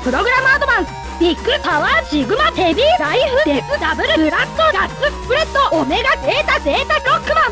プログラムアドバンスビッグパワーシグマヘビーライフデスダブルブラッドガッツスプレッドオメガゼータゼータロックマン